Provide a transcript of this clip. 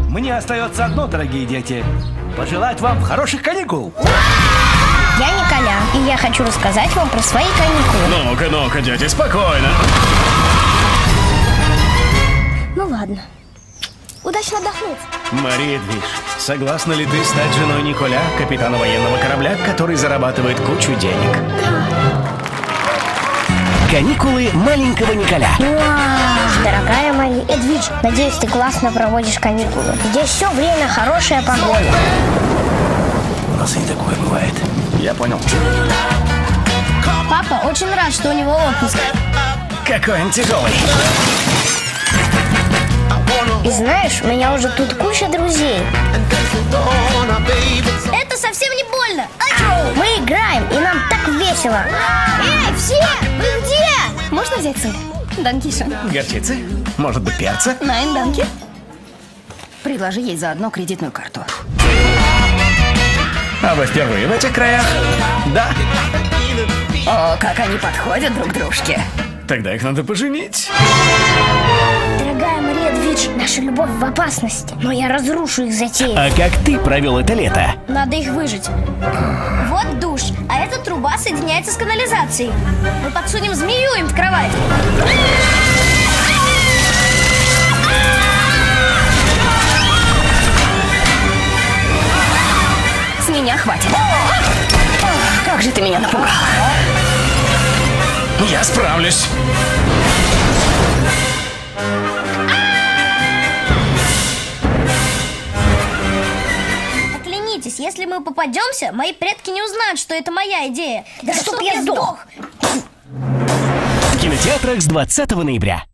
Мне остается одно, дорогие дети. Пожелать вам хороших каникул. Я Николя, и я хочу рассказать вам про свои каникулы. Ну-ка, дети, спокойно. Ну ладно. Удачно отдохнуть. Мария Движ, согласна ли ты стать женой Николя, капитана военного корабля, который зарабатывает кучу денег? Каникулы маленького Николя. Дорогая моя Эдвидж, надеюсь, ты классно проводишь каникулы. Здесь все время хорошая погода. У нас и такое бывает. Я понял. Папа очень рад, что у него отпуск. Какой он тяжелый. И знаешь, у меня уже тут куча друзей. Это совсем не больно. Мы играем, и нам так весело. Эй, все, вы где? Можно взять сыр? Данкиша. Горчицы? Может быть, перца? Найн, данки. Предложи ей заодно кредитную карту. А вы впервые в этих краях? Да. О, как они подходят друг дружке. Тогда их надо поженить. Дорогая Мария Эдвидж, наша любовь в опасности. Но я разрушу их затею. А как ты провел это лето? Надо их выжить. Вот душ, а эта труба соединяется с канализацией. Мы подсунем змею им в кровать. С меня хватит. Как же ты меня напугал. Я справлюсь. Оклянитесь, если мы попадемся, мои предки не узнают, что это моя идея. Да чтоб я сдох! В кинотеатрах с 20 ноября.